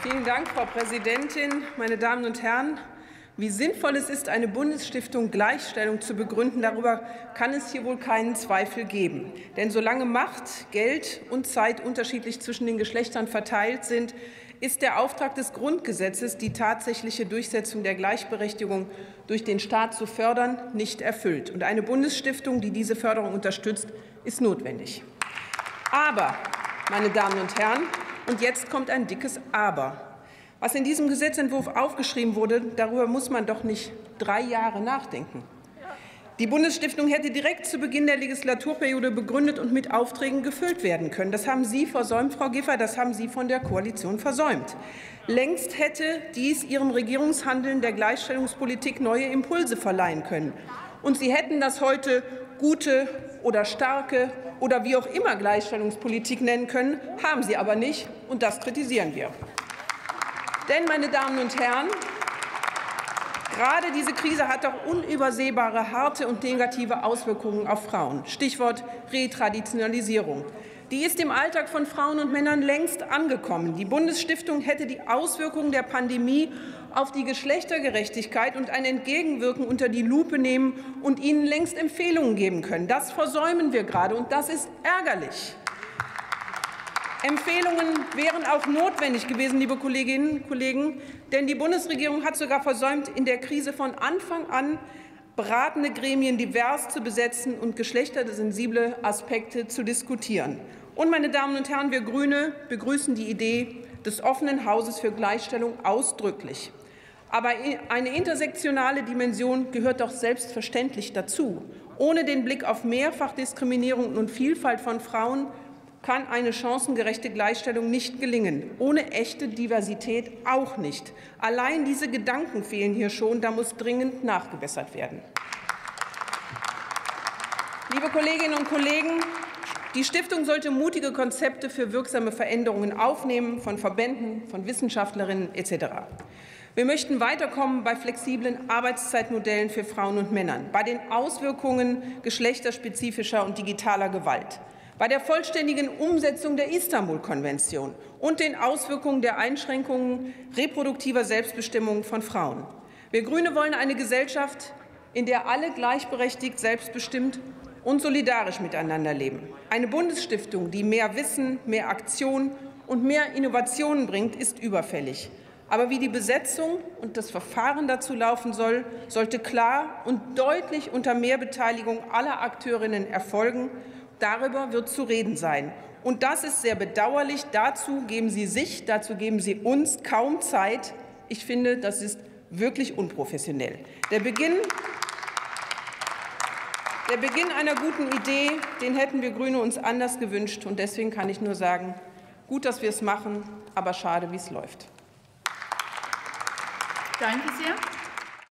Vielen Dank, Frau Präsidentin, meine Damen und Herren! Wie sinnvoll es ist, eine Bundesstiftung Gleichstellung zu begründen, darüber kann es hier wohl keinen Zweifel geben. Denn solange Macht, Geld und Zeit unterschiedlich zwischen den Geschlechtern verteilt sind, ist der Auftrag des Grundgesetzes, die tatsächliche Durchsetzung der Gleichberechtigung durch den Staat zu fördern, nicht erfüllt. Und eine Bundesstiftung, die diese Förderung unterstützt, ist notwendig. Aber, meine Damen und Herren, und jetzt kommt ein dickes Aber. Was in diesem Gesetzentwurf aufgeschrieben wurde, darüber muss man doch nicht 3 Jahre nachdenken. Die Bundesstiftung hätte direkt zu Beginn der Legislaturperiode begründet und mit Aufträgen gefüllt werden können. Das haben Sie versäumt, Frau Giffey, das haben Sie von der Koalition versäumt. Längst hätte dies Ihrem Regierungshandeln der Gleichstellungspolitik neue Impulse verleihen können. Und Sie hätten das heute gute oder starke oder wie auch immer Gleichstellungspolitik nennen können, haben Sie aber nicht, und das kritisieren wir. Denn, meine Damen und Herren, gerade diese Krise hat doch unübersehbare, harte und negative Auswirkungen auf Frauen. Stichwort Retraditionalisierung. Die ist im Alltag von Frauen und Männern längst angekommen. Die Bundesstiftung hätte die Auswirkungen der Pandemie auf die Geschlechtergerechtigkeit und ein Entgegenwirken unter die Lupe nehmen und ihnen längst Empfehlungen geben können. Das versäumen wir gerade, und das ist ärgerlich. Empfehlungen wären auch notwendig gewesen, liebe Kolleginnen und Kollegen, denn die Bundesregierung hat sogar versäumt, in der Krise von Anfang an beratende Gremien divers zu besetzen und geschlechtersensible Aspekte zu diskutieren. Und, meine Damen und Herren, wir Grüne begrüßen die Idee des offenen Hauses für Gleichstellung ausdrücklich. Aber eine intersektionale Dimension gehört doch selbstverständlich dazu. Ohne den Blick auf Mehrfachdiskriminierung und Vielfalt von Frauen kann eine chancengerechte Gleichstellung nicht gelingen, ohne echte Diversität auch nicht. Allein diese Gedanken fehlen hier schon, da muss dringend nachgebessert werden. Liebe Kolleginnen und Kollegen, die Stiftung sollte mutige Konzepte für wirksame Veränderungen aufnehmen, von Verbänden, von Wissenschaftlerinnen etc. Wir möchten weiterkommen bei flexiblen Arbeitszeitmodellen für Frauen und Männer, bei den Auswirkungen geschlechterspezifischer und digitaler Gewalt, bei der vollständigen Umsetzung der Istanbul-Konvention und den Auswirkungen der Einschränkungen reproduktiver Selbstbestimmung von Frauen. Wir Grüne wollen eine Gesellschaft, in der alle gleichberechtigt, selbstbestimmt und solidarisch miteinander leben. Eine Bundesstiftung, die mehr Wissen, mehr Aktion und mehr Innovationen bringt, ist überfällig. Aber wie die Besetzung und das Verfahren dazu laufen soll, sollte klar und deutlich unter Mehrbeteiligung aller Akteurinnen erfolgen. Darüber wird zu reden sein. Und das ist sehr bedauerlich. Dazu geben Sie uns kaum Zeit. Ich finde, das ist wirklich unprofessionell. Der Beginn einer guten Idee, den hätten wir Grüne uns anders gewünscht. Und deswegen kann ich nur sagen, gut, dass wir es machen, aber schade, wie es läuft. Danke sehr.